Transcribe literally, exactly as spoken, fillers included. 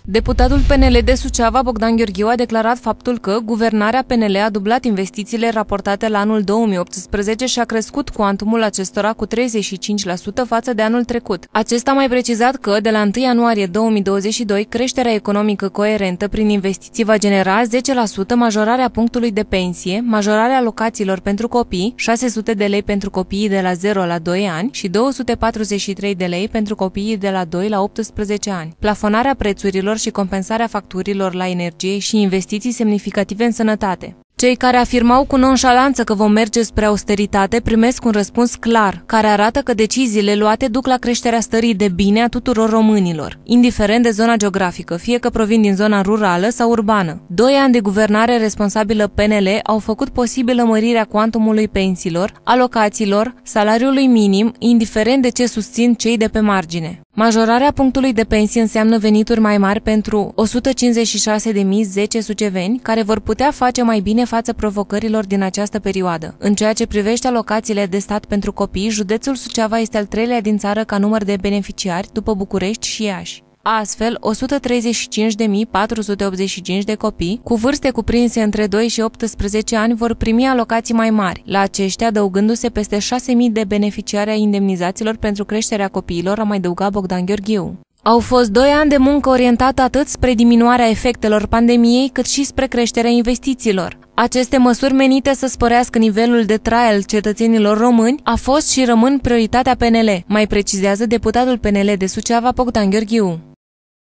Deputatul P N L de Suceava, Bogdan Gheorghiu, a declarat faptul că guvernarea P N L a dublat investițiile raportate la anul două mii optsprezece și a crescut cuantumul acestora cu treizeci și cinci la sută față de anul trecut. Acesta a mai precizat că, de la întâi ianuarie două mii douăzeci și doi, creșterea economică coerentă prin investiții va genera zece la sută majorarea punctului de pensie, majorarea alocațiilor pentru copii, șase sute de lei pentru copiii de la zero la doi ani și două sute patruzeci și trei de lei pentru copiii de la doi la optsprezece ani, plafonarea prețurilor și compensarea facturilor la energie și investiții semnificative în sănătate. Cei care afirmau cu nonșalanță că vom merge spre austeritate primesc un răspuns clar, care arată că deciziile luate duc la creșterea stării de bine a tuturor românilor, indiferent de zona geografică, fie că provin din zona rurală sau urbană. Doi ani de guvernare responsabilă P N L au făcut posibilă mărirea cuantumului pensiilor, alocațiilor, salariului minim, indiferent de ce susțin cei de pe margine. Majorarea punctului de pensie înseamnă venituri mai mari pentru o sută cincizeci și șase de mii zece suceveni, care vor putea face mai bine față provocărilor din această perioadă. În ceea ce privește alocațiile de stat pentru copii, județul Suceava este al treilea din țară ca număr de beneficiari, după București și Iași. Astfel, o sută treizeci și cinci de mii patru sute optzeci și cinci de copii cu vârste cuprinse între doi și optsprezece ani vor primi alocații mai mari, la aceștia adăugându-se peste șase mii de beneficiari ai indemnizațiilor pentru creșterea copiilor, a mai adăugat Bogdan Gheorghiu. Au fost doi ani de muncă orientată atât spre diminuarea efectelor pandemiei, cât și spre creșterea investițiilor. Aceste măsuri menite să sporească nivelul de trai al cetățenilor români a fost și rămân prioritatea P N L, mai precizează deputatul P N L de Suceava, Bogdan Gheorghiu.